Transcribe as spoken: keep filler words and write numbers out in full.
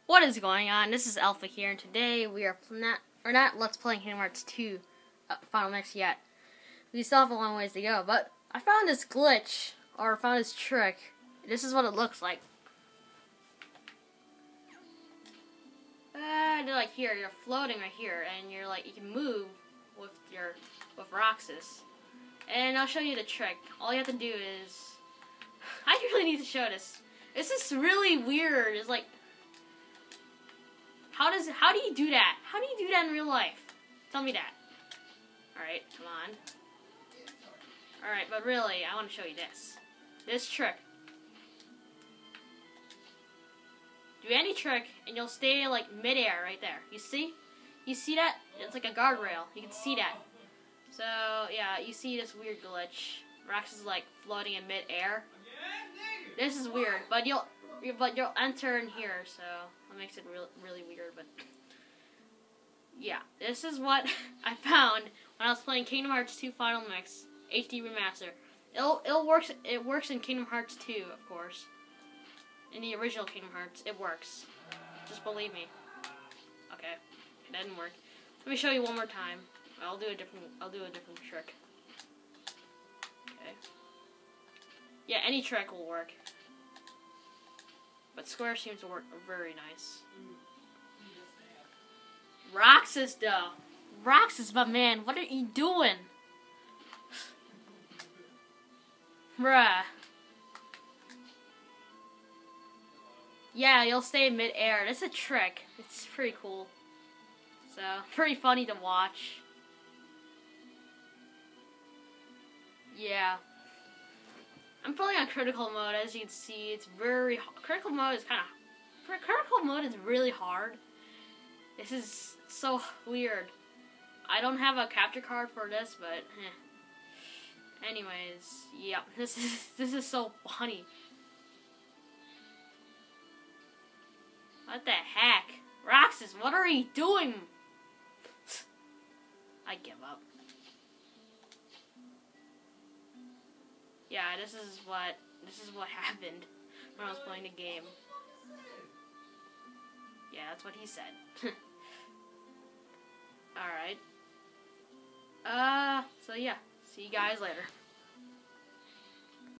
What is going on? This is Alpha here, and today we are not, or not Let's Playing Kingdom Hearts two uh, Final Mix yet. We still have a long ways to go, but I found this glitch, or found this trick. This is what it looks like. Uh, they're like here, you're floating right here, and you're like, you can move with your, with Roxas. And I'll show you the trick. All you have to do is, I really need to show this. This is really weird. It's like, How does how do you do that? How do you do that in real life? Tell me that. Alright, come on. Alright, but really, I want to show you this. This trick. Do any trick, and you'll stay like midair right there. You see? You see that? It's like a guardrail. You can see that. So, yeah, you see this weird glitch. Rex is like floating in midair. This is weird, but you'll but you'll enter in here, so that makes it really, really weird, but yeah, this is what I found when I was playing Kingdom Hearts two Final Mix H D Remaster. It'll, it'll works, it works in Kingdom Hearts two, of course. In the original Kingdom Hearts, it works. Just believe me. Okay, it didn't work. Let me show you one more time. I'll do a different, I'll do a different trick. Okay. Yeah, any trick will work. But square seems to work very nice. Roxas, though. Roxas, my man, what are you doing? Bruh. Yeah, you'll stay in mid-air. That's a trick. It's pretty cool. So, pretty funny to watch. Yeah. I'm playing on critical mode, as you can see. It's very critical mode is kind of critical mode is really hard. This is so weird. I don't have a capture card for this, but eh. Anyways, yeah, this is this is so funny. What the heck, Roxas? What are you doing? I give up. Yeah, this is what this is what happened when I was playing the game. Yeah, that's what he said. Alright. Uh, so yeah, see you guys later.